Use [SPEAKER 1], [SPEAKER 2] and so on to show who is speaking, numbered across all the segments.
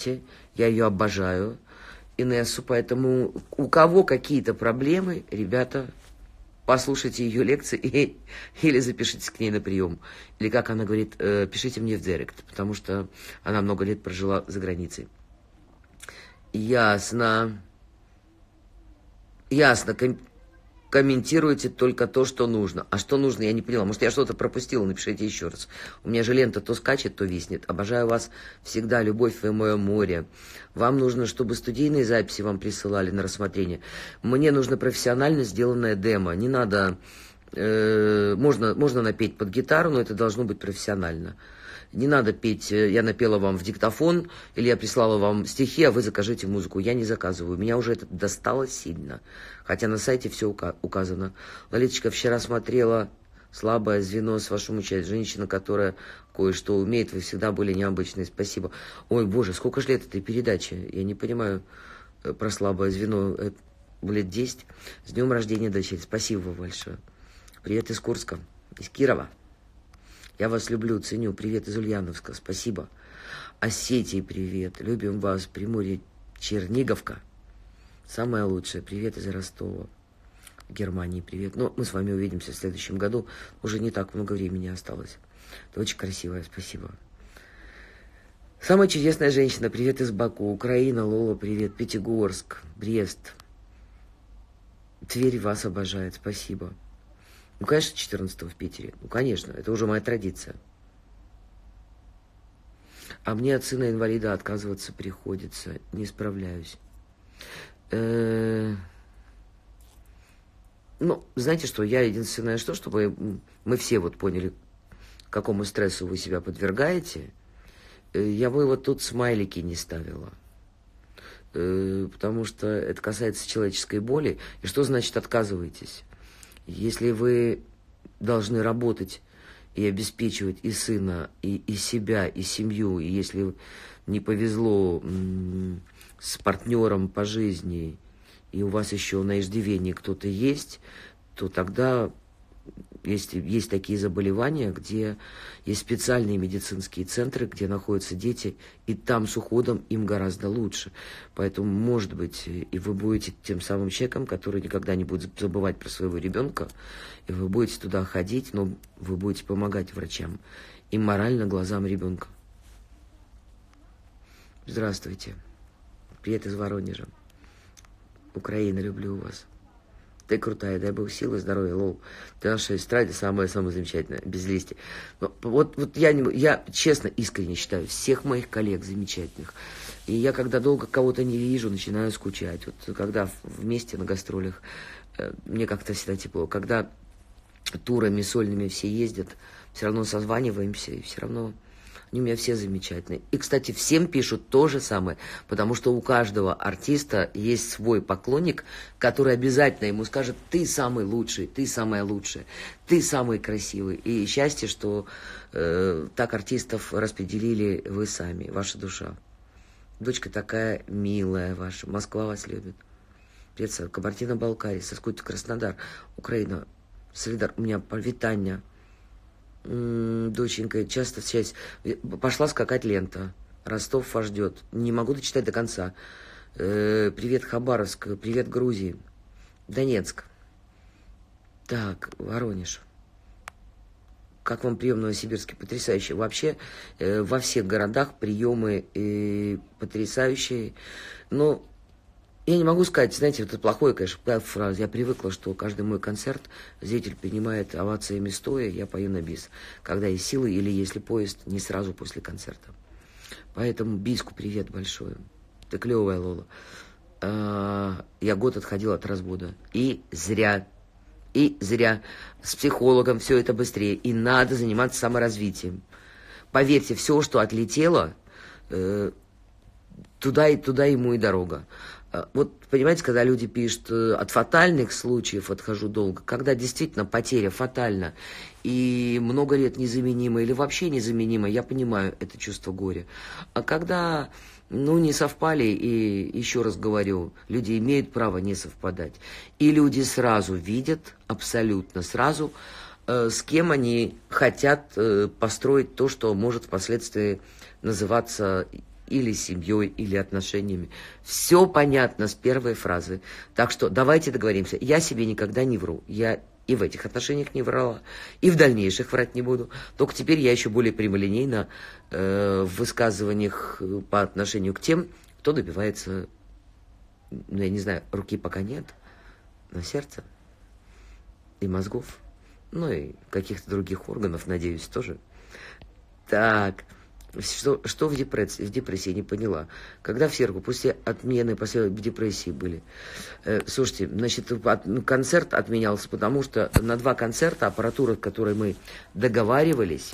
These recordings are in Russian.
[SPEAKER 1] Я ее обожаю, Инессу, поэтому у кого какие-то проблемы, ребята, послушайте ее лекции или запишитесь к ней на прием. Или, как она говорит, пишите мне в директ, потому что она много лет прожила за границей. Ясно. Ясно. Комментируйте только то, что нужно. А что нужно, я не поняла. Может, я что-то пропустила, напишите еще раз. У меня же лента то скачет, то виснет. Обожаю вас всегда, любовь вы мое море. Вам нужно, чтобы студийные записи вам присылали на рассмотрение. Мне нужно профессионально сделанное демо. Не надо... можно напеть под гитару, но это должно быть профессионально. Не надо петь, я напела вам в диктофон, или я прислала вам стихи, а вы закажите музыку. Я не заказываю. Меня уже это достало сильно. Хотя на сайте все указано. Лолиточка, вчера смотрела «Слабое звено» с вашим участием. Женщина, которая кое-что умеет, вы всегда были необычные. Спасибо. Ой, боже, сколько же лет этой передачи? Я не понимаю про «Слабое звено». Лет 10. С днем рождения, дочери. Спасибо большое. Привет из Курска, из Кирова. Я вас люблю, ценю. Привет из Ульяновска. Спасибо. Осетии привет. Любим вас. Приморье Черниговка. Самое лучшее. Привет из Ростова. Германии привет. Но мы с вами увидимся в следующем году. Уже не так много времени осталось. Ты очень красивая. Спасибо. Самая чудесная женщина. Привет из Баку. Украина. Лола. Привет. Пятигорск. Брест. Тверь вас обожает. Спасибо. Ну, конечно, 14-го в Питере. Ну, конечно, это уже моя традиция. А мне от сына-инвалида отказываться приходится. Не справляюсь. Ну, знаете что, я единственное, чтобы мы все вот поняли, какому стрессу вы себя подвергаете, я бы вот тут смайлики не ставила. Потому что это касается человеческой боли. И что значит отказываетесь? Если вы должны работать и обеспечивать и сына, и себя, и семью, и если не повезло с партнером по жизни, и у вас еще на иждивении кто-то есть, то тогда есть такие заболевания, где есть специальные медицинские центры, где находятся дети, и там с уходом им гораздо лучше. Поэтому, может быть, и вы будете тем самым человеком, который никогда не будет забывать про своего ребенка, и вы будете туда ходить, но вы будете помогать врачам и морально глазам ребенка. Здравствуйте. Привет из Воронежа. Украина, люблю вас. Ты крутая, дай Бог силы, здоровья, лол. Ты наша эстраде самая замечательная, без листья. Но вот я честно, искренне считаю всех моих коллег замечательных. И я, когда долго кого-то не вижу, начинаю скучать. Вот когда вместе на гастролях, мне как-то всегда тепло. Когда турами сольными все ездят, все равно созваниваемся, и все равно... Они у меня все замечательные. И, кстати, всем пишут то же самое, потому что у каждого артиста есть свой поклонник, который обязательно ему скажет: ты самый лучший, ты самая лучшая, ты самый красивый. И счастье, что так артистов распределили вы сами, ваша душа. Дочка такая милая ваша, Москва вас любит. Привет, Кабардино-Балкария, Соскуть, Краснодар, Украина, Солидар, у меня повитание. Доченька, часто связь. Пошла скакать лента. Ростов вас ждет. Не могу дочитать до конца. Привет, Хабаровск. Привет, Грузии. Донецк. Так, Воронеж. Как вам прием в Новосибирске? Потрясающе. Вообще, во всех городах приемы потрясающие. Но я не могу сказать, знаете, это плохое, конечно, фраза. Я привыкла, что каждый мой концерт зритель принимает овациями стоя, я пою на бис. Когда есть силы или если поезд не сразу после концерта. Поэтому Бийску привет большой. Ты клевая, Лола. Я год отходила от развода. И зря. С психологом все это быстрее. И надо заниматься саморазвитием. Поверьте, все, что отлетело, туда ему и дорога. Вот, понимаете, когда люди пишут, от фатальных случаев отхожу долго, когда действительно потеря фатальна и много лет незаменима или вообще незаменима, я понимаю это чувство горя. А когда, не совпали, и еще раз говорю, люди имеют право не совпадать. И люди сразу видят, абсолютно сразу, с кем они хотят построить то, что может впоследствии называться или семьей, или отношениями. Все понятно с первой фразы. Так что давайте договоримся. Я себе никогда не вру. Я и в этих отношениях не врала, и в дальнейших врать не буду. Только теперь я еще более прямолинейна в высказываниях по отношению к тем, кто добивается, ну, я не знаю, руки пока нет, но сердца и мозгов, ну и каких-то других органов, надеюсь, тоже. Так, что в депрессии, не поняла. Когда в Сергу, после отмены, после в депрессии были. Слушайте, значит, концерт отменялся, потому что на 2 концерта аппаратура, с которой мы договаривались,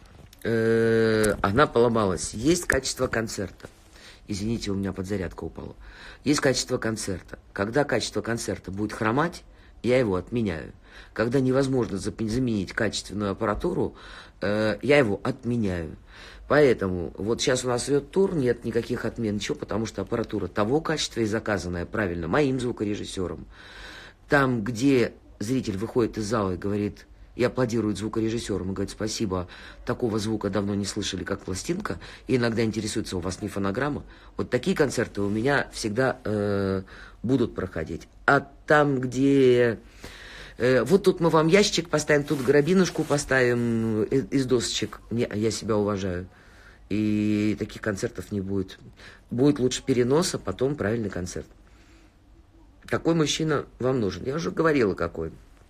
[SPEAKER 1] она поломалась. Есть качество концерта. Извините, у меня подзарядка упала. Есть качество концерта. Когда качество концерта будет хромать, я его отменяю. Когда невозможно заменить качественную аппаратуру, я его отменяю. Поэтому вот сейчас у нас идет тур, нет никаких отмен, ничего, потому что аппаратура того качества и заказанная правильно моим звукорежиссером. Там, где зритель выходит из зала и говорит, и аплодирует звукорежиссерам, и говорит, спасибо, такого звука давно не слышали, как пластинка, и иногда интересуется, у вас не фонограмма. Вот такие концерты у меня всегда будут проходить. А там, где... вот тут мы вам ящик поставим, тут грабинушку поставим из досочек. Я себя уважаю. И таких концертов не будет. Будет лучше переноса, потом правильный концерт. Какой мужчина вам нужен? Я уже говорила, какой.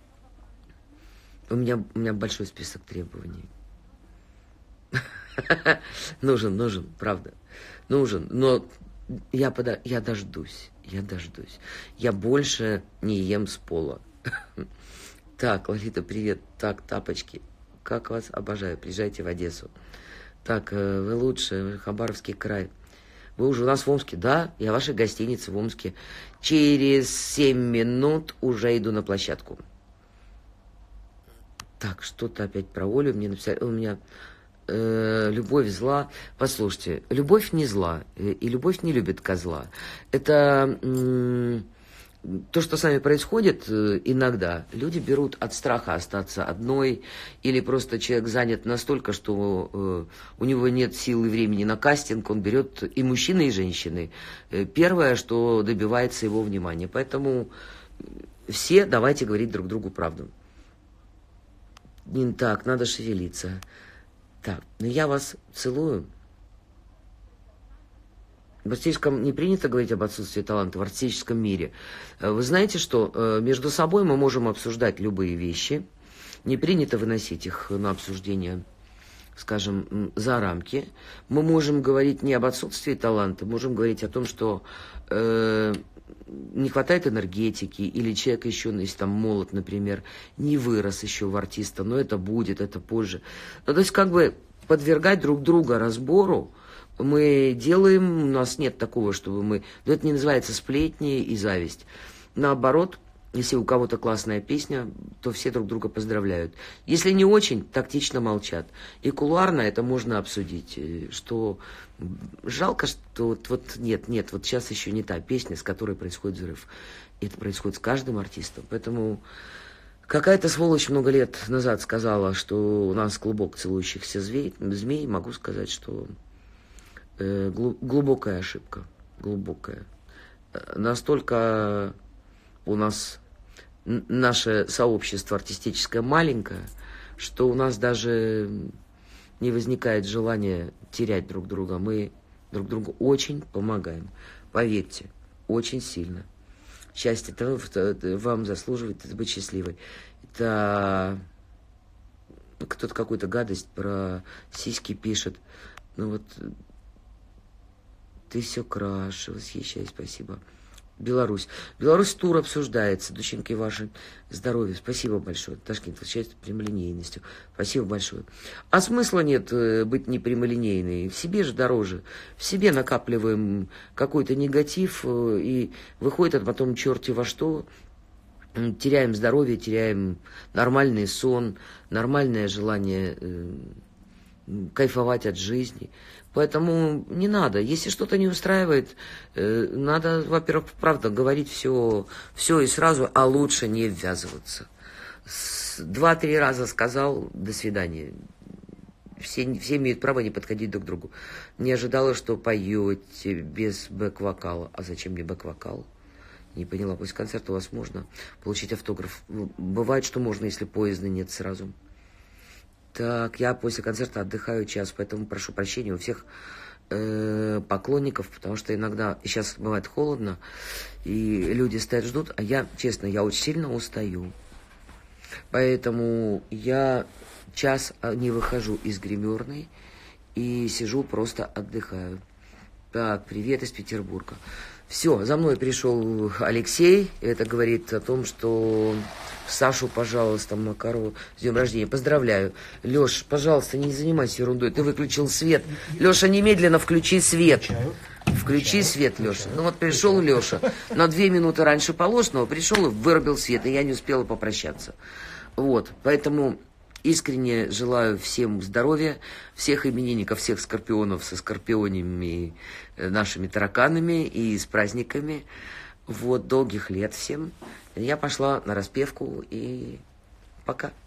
[SPEAKER 1] У меня большой список требований. Нужен, правда. Нужен, но я дождусь. Я больше не ем с пола. Так, Лолита, привет. Так, тапочки. Как вас обожаю. Приезжайте в Одессу. Так, вы лучше. Хабаровский край. Вы уже у нас в Омске? Да, я в вашей гостинице в Омске. Через 7 минут уже иду на площадку. Так, что-то опять про Олю мне написали. У меня любовь зла. Послушайте, любовь не зла. И любовь не любит козла. Это... то, что с нами происходит иногда, люди берут от страха остаться одной, или просто человек занят настолько, что у него нет сил и времени на кастинг, он берет и мужчины, и женщины. Первое, что добивается его внимания. Поэтому все давайте говорить друг другу правду. Так, надо шевелиться. Так, ну я вас целую. В артистическом не принято говорить об отсутствии таланта в артистическом мире. Вы знаете, что между собой мы можем обсуждать любые вещи. Не принято выносить их на обсуждение, скажем, за рамки. Мы можем говорить не об отсутствии таланта, можем говорить о том, что не хватает энергетики, или человек еще, если там молод, например, не вырос еще в артиста, но это будет, это позже. Ну, то есть как бы подвергать друг друга разбору мы делаем, у нас нет такого, чтобы мы... Но это не называется сплетни и зависть. Наоборот, если у кого-то классная песня, то все друг друга поздравляют. Если не очень, тактично молчат. И кулуарно это можно обсудить, что жалко, что вот нет, вот сейчас еще не та песня, с которой происходит взрыв. И это происходит с каждым артистом. Поэтому какая-то сволочь много лет назад сказала, что у нас клубок целующихся змей. Могу сказать, что глубокая ошибка. Глубокая. Настолько у нас наше сообщество артистическое маленькое, что у нас даже не возникает желания терять друг друга. Мы друг другу очень помогаем. Поверьте, очень сильно. Счастье вам заслуживает быть счастливой. Это кто-то какую-то гадость про сиськи пишет. Ну вот, ты все краше, восхищаюсь, спасибо. Беларусь. Беларусь тур обсуждается. Доченьки ваши, здоровья. Спасибо большое. Ташкент отличается прямолинейностью. Спасибо большое. А смысла нет быть непрямолинейной. В себе же дороже. В себе накапливаем какой-то негатив, и выходит это потом черти во что. Теряем здоровье, теряем нормальный сон, нормальное желание кайфовать от жизни. Поэтому не надо. Если что-то не устраивает, надо, во-первых, правда, говорить все и сразу, а лучше не ввязываться. 2-3 раза сказал, до свидания. все имеют право не подходить друг к другу. Не ожидала, что поете без бэк-вокала. А зачем мне бэк-вокал? Не поняла. После концерта у вас можно получить автограф? Бывает, что можно, если поезда нет сразу. Так, я после концерта отдыхаю час, поэтому прошу прощения у всех поклонников, потому что иногда, сейчас бывает холодно, и люди стоят, ждут, а я, честно, я очень сильно устаю. Поэтому я час не выхожу из гримерной и сижу, просто отдыхаю. Так, привет из Петербурга. Все, за мной пришел Алексей. Это говорит о том, что Сашу, пожалуйста, Макарову с днем рождения. Поздравляю. Леш, пожалуйста, не занимайся ерундой. Ты выключил свет. Леша, немедленно включи свет. Включи свет, Леша. Ну вот пришел Леша. На 2 минуты раньше положенного пришел и вырубил свет. И я не успела попрощаться. Вот, поэтому искренне желаю всем здоровья, всех именинников, всех скорпионов со скорпионами, нашими тараканами и с праздниками. Вот, долгих лет всем. Я пошла на распевку и пока.